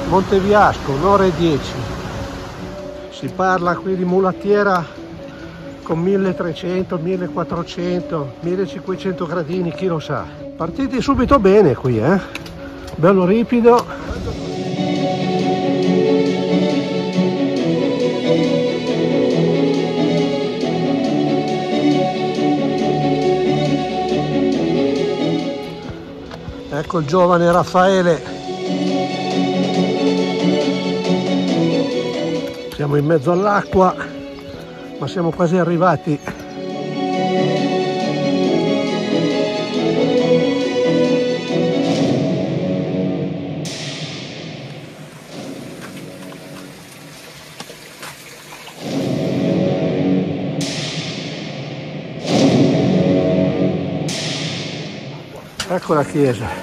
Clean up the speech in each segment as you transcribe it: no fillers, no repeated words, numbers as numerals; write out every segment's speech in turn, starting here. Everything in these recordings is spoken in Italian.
Monteviasco, un'ora e 10. Si parla qui di mulattiera con 1300, 1400, 1500 gradini, chi lo sa. Partiti subito bene qui, bello ripido. Ecco il giovane Raffaele. Siamo in mezzo all'acqua, ma siamo quasi arrivati. Ecco la chiesa.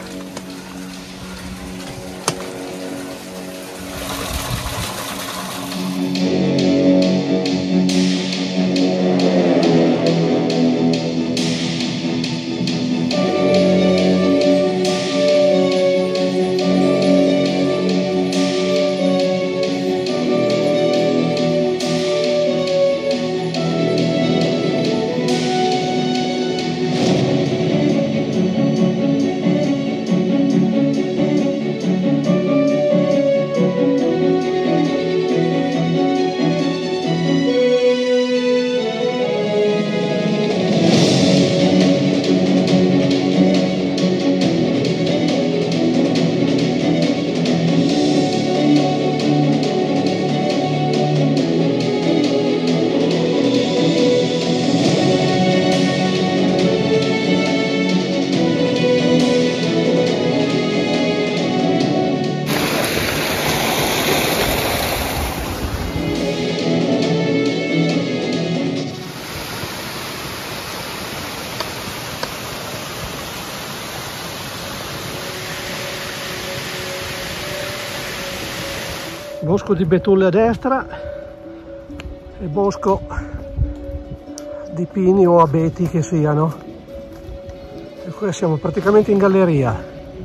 Bosco di betulle a destra e bosco di pini o abeti che siano. E qui siamo praticamente in galleria.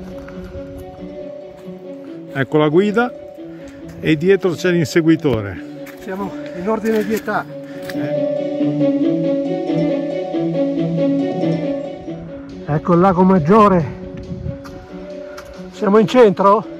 Ecco la guida e dietro c'è l'inseguitore. Siamo in ordine di età. Ecco il lago Maggiore. Siamo in centro?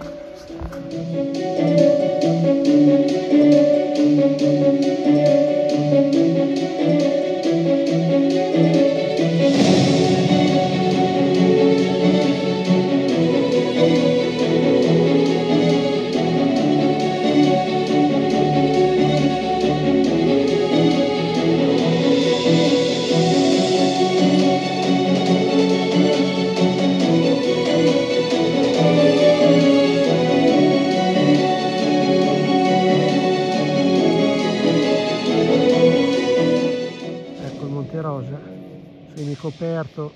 Rosa, semicoperto.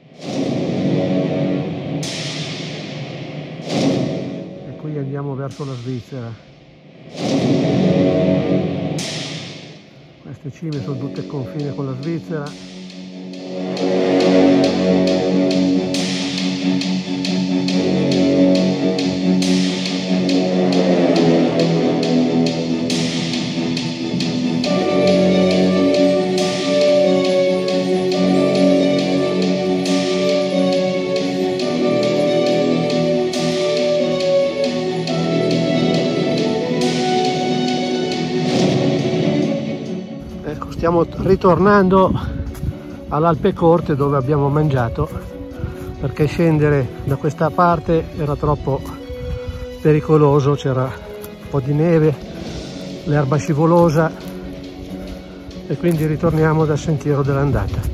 E qui andiamo verso la Svizzera. Queste cime sono tutte a confine con la Svizzera. Stiamo ritornando all'Alpecorte dove abbiamo mangiato, perché scendere da questa parte era troppo pericoloso, c'era un po' di neve, l'erba scivolosa, e quindi ritorniamo dal sentiero dell'andata.